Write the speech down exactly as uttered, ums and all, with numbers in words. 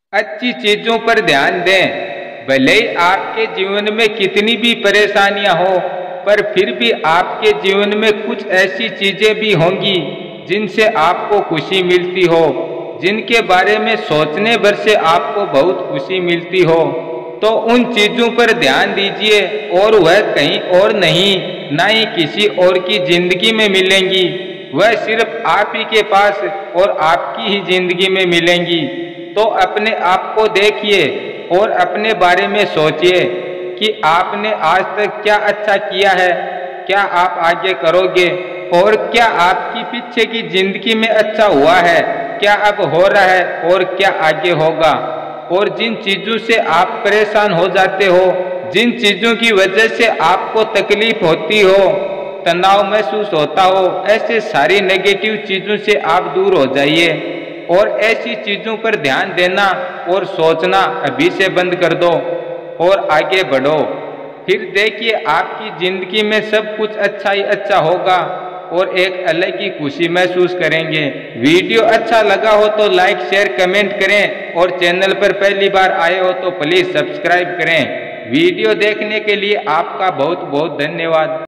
अच्छी चीजों पर ध्यान दें। भले ही आपके जीवन में कितनी भी परेशानियां हो, पर फिर भी आपके जीवन में कुछ ऐसी चीजें भी होंगी जिनसे आपको खुशी मिलती हो, जिनके बारे में सोचने भर से आपको बहुत खुशी मिलती हो। तो उन चीजों पर ध्यान दीजिए, और वह कहीं और नहीं, ना ही किसी और की जिंदगी में मिलेंगी। वह सिर्फ आप ही के पास और आपकी ही जिंदगी में मिलेंगी। तो अपने आप को देखिए और अपने बारे में सोचिए कि आपने आज तक क्या अच्छा किया है, क्या आप आगे करोगे, और क्या आपकी पीछे की जिंदगी में अच्छा हुआ है, क्या अब हो रहा है, और क्या आगे होगा। और जिन चीजों से आप परेशान हो जाते हो, जिन चीजों की वजह से आपको तकलीफ होती हो, तनाव महसूस होता हो, ऐसे सारी नेगेटिव चीजों से आप दूर हो जाइए और ऐसी चीजों पर ध्यान देना और सोचना अभी से बंद कर दो और आगे बढ़ो। फिर देखिए आपकी जिंदगी में सब कुछ अच्छा ही अच्छा होगा और एक अलग ही खुशी महसूस करेंगे। वीडियो अच्छा लगा हो तो लाइक शेयर कमेंट करें, और चैनल पर पहली बार आए हो तो प्लीज सब्सक्राइब करें। वीडियो देखने के लिए आपका बहुत बहुत धन्यवाद।